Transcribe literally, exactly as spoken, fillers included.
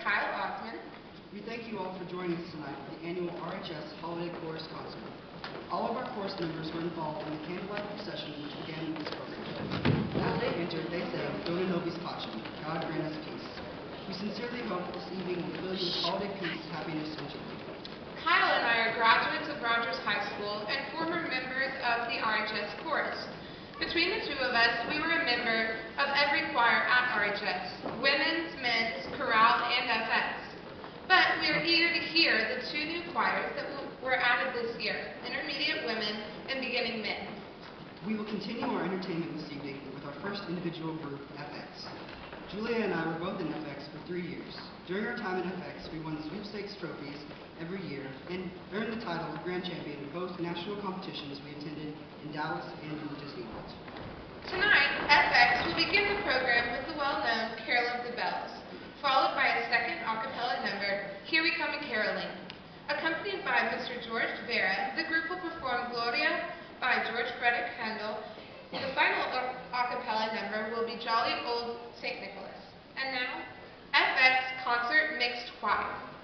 Kyle Osmond. We thank you all for joining us tonight for the annual R H S Holiday Chorus Concert. All of our chorus members were involved in the candlelight procession which began with this program. As they entered, they said, Dona nobis pacem, God grant us peace. We sincerely hope that this evening will fill you with holiday peace, happiness, and joy. Kyle and I are graduates of Rogers High School and former members of the R H S Chorus. Between the two of us, we were a member of every choir at R H S, women's, men's, chorale, and F X. But we are eager to hear the two new choirs that were added this year, Intermediate Women and Beginning Men. We will continue our entertainment this evening with our first individual group, F X. Julia and I were both in F X for three years. During our time in F X, we won sweepstakes trophies every year and earned the title of Grand Champion in both national competitions we attended in Dallas and in Disney World. Tonight, F X will begin the program with the well-known Carol of the Bells, followed by a second a cappella number, Here We Come a-Caroling. Accompanied by Mister George Vera, the group will perform Gloria by George Frederick Handel. The final a cappella number will be Jolly Old Saint Nicholas. And now, F X Concert Mixed Choir.